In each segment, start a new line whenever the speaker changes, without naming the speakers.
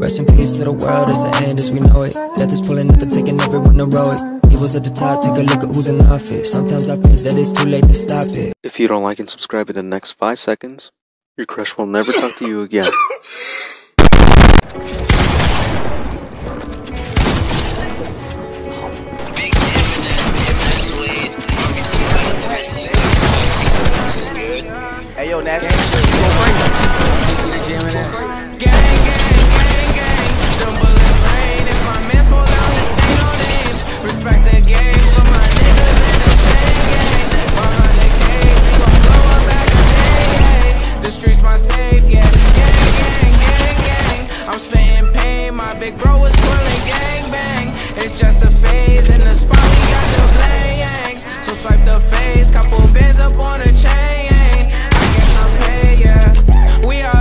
Rest in peace to the world, it's the end as we know it. Death is pulling up and taking everyone heroic. Evils at the top, take a look at who's in office. Sometimes I fear that it's too late to stop it.
If you don't like and subscribe in the next 5 seconds, your crush will never talk to you again.
Hey yo, Nash.
Respect the game for my niggas in the chain gang. 100K, we gon' blow up back a day. The streets my safe, yeah. Gang. I'm spitting pain, my big bro is twirling gang bang. It's just a phase, in the spot we got the blanks. So swipe the face, couple bands up on the chain. I guess I'm paid, yeah. We up.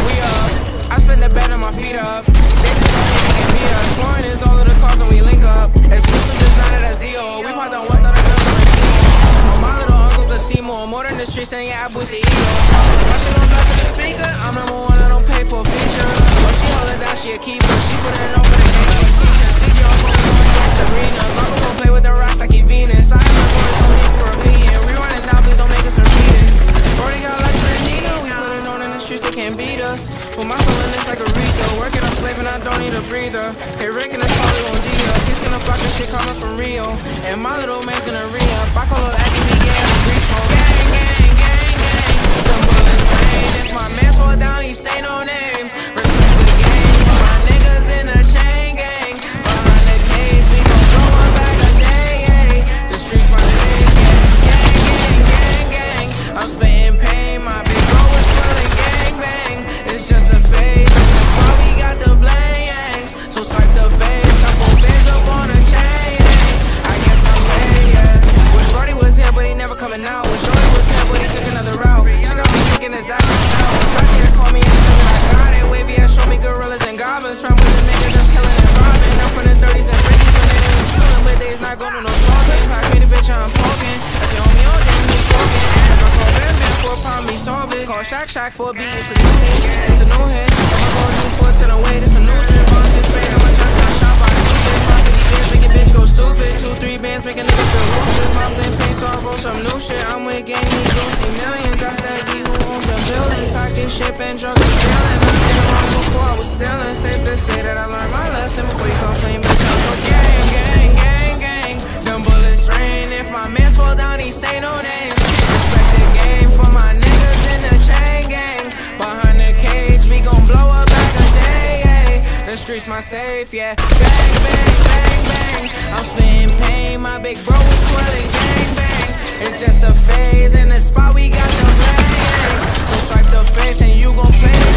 I spend the bed on my feet up. They just don't even get me up. Foreign is all of the cars and we link up. Exclusive designer, that's D.O. We pop the west side of girls on the team. On my little uncle could see more than the streets and yeah, I boost the ego. Watching on back to the speaker, I'm number one, I don't pay for a feature. When she hold it down, she a keeper. She put it over the game, she a keeper. CJ on going to Serena. Mama gon' play with the rocks like he Venus. I am not going to need for a opinion. Rerun it now, please don't make us repeat it. Brody got like Fernino, we put it on in the streets, they can't beat us. Put my soul in this like a Aretha. Working, I'm slaving, I don't need a breather. Hey, Rick and it's probably on D-Up. He's gonna flock this shit coming from Rio. And my little man's gonna re-up. I call it acting, he getting free smoke. Gang. Them bullets saying if my man fall down, he say no names. Respect the game for my niggas in the chain gang. Behind the cage, we gon' blow up back a day. The streets my safe, yeah. Gang. I'm spitting pain, my big bro is twirling gang bang. It's just a phase, that's why we got the blanks. So swipe the face, couple bands up on the chain. I guess I'm paid, yeah. Wish Brody was here, but he never coming out. Wish Shorty was here, but he took another route. She got me thinking it's that now. Ducky to call me and say that I got it. Wavy and show me gorillas and goblins. From with the niggas just killing and robbing. I'm from the 30s and 50s when they didn't shooting, but they's not going to no talking. Pack me the bitch, I'm poking. That's your homie, all day, he's talking. And I call Bam for a pound, me solve it. Call Shack for a beat, it's a new hit. It's a new hit. I'ma go do 4 till I'm wait, it's a new drip. Boss in Spain, I'ma try to shop. I do this. 50 bands, make a bitch go stupid. 2-3 bands, make a nigga feel ruthless. Mom's in pain, so I roll some new shit. I'm with gang, these don't see millions. I said, D, who owns the buildings? Pocket ship and drugs and stealing. I did it wrong before I was stealing. Safe to say that I learned my lesson before you complain. Bitch, I'm so gang. Them bullets rain. If my mans fall down, he say no names. Respect the game for my niggas in the chain gang. Behind the cage, we gon' blow up back a day. The streets my safe, yeah. Bang. I'm spitting pain, my big bro is swelling gang. It's just a phase, in the spot we got the bang. So swipe the face and you gon' play.